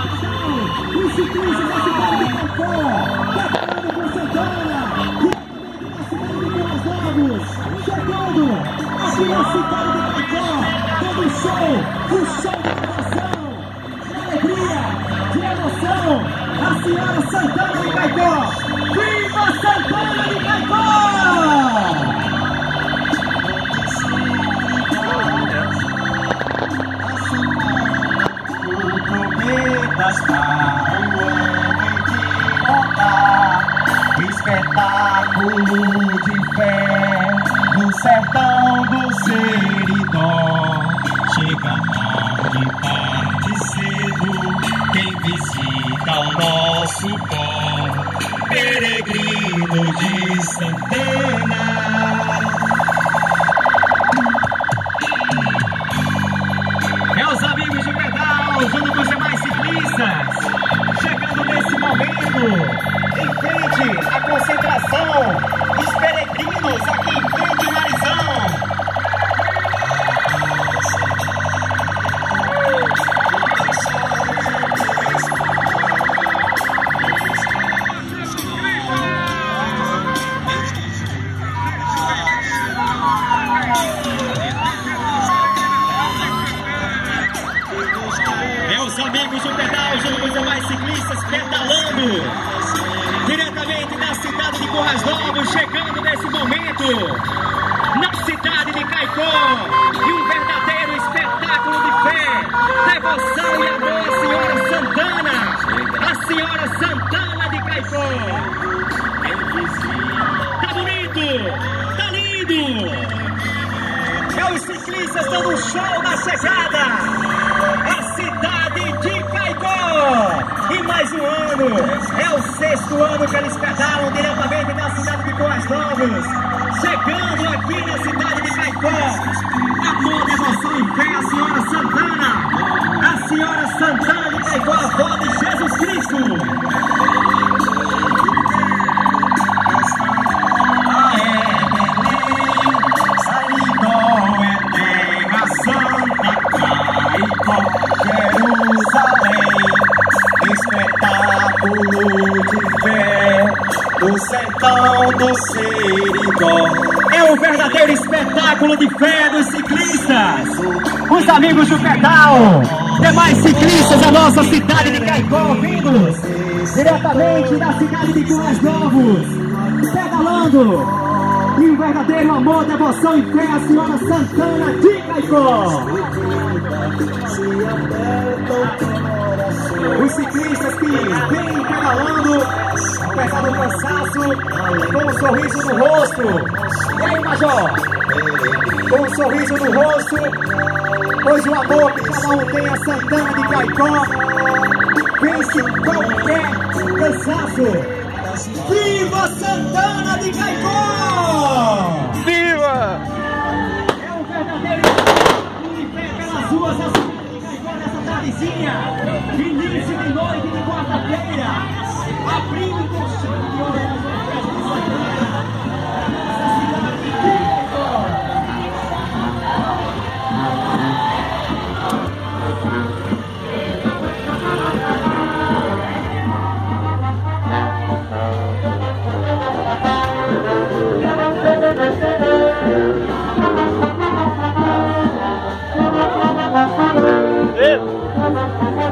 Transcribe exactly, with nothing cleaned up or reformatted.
Os ciclistas da cidade de Caicó, preparado com Santana, diretamente da cidade de Novos, chegando aqui na cidade de Caicó, todo o show, o show de emoção, de alegria, de emoção, a senhora Santana de Caicó. Viva Santana de Caicó! Cometas para o ano de voltar, espetáculo de fé no sertão do Seridó. Chega tarde, tarde cedo, quem visita o nosso pó, peregrino de Santana. Meus amigos de pedal, junto com os demais ciclistas, chegando nesse momento, em frente à concentração dos peregrinos aqui em frente ao Narizão. Meus amigos do pedal, junto com os demais ciclistas, pedalando diretamente da cidade de Currais Novos, chegando nesse momento na cidade de Caicó, e um verdadeiro espetáculo de fé, devoção e amor à senhora Santana, a senhora Santana de Caicó. Tá bonito, tá lindo. Meus ciclistas dando um show na chegada, a cidade de Caicó. E mais um ano, é o sexto ano que eles pedalam diretamente da cidade de Currais Novos, chegando aqui na cidade de Caicó. Amor, devoção e fé, a senhora Santana, a senhora Santana de Caicó, a avó de Jesus Cristo. Espetáculo de fé do sertão do Seridó. É um verdadeiro espetáculo de fé dos ciclistas. Os amigos do pedal, demais ciclistas da nossa cidade de Caicó, vindos diretamente da cidade de Currais Novos, pedalando. E um verdadeiro amor, devoção e fé à senhora Santana de Caicó. Os ciclistas que vêm pedalando, apesar do cansaço, com um sorriso no rosto. E aí, Major? Com um sorriso no rosto, pois o amor que cada um tem a Santana de Caicó vence qualquer cansaço. Viva Santana de Caicó! Viva! É um verdadeiro espetáculo de fé pelas ruas da cidade de Caicó nessa tardezinha. Início de noite de quarta-feira, abrindo com chave de ouro nas festas de Santana, essa cidade de Caicó. Ei!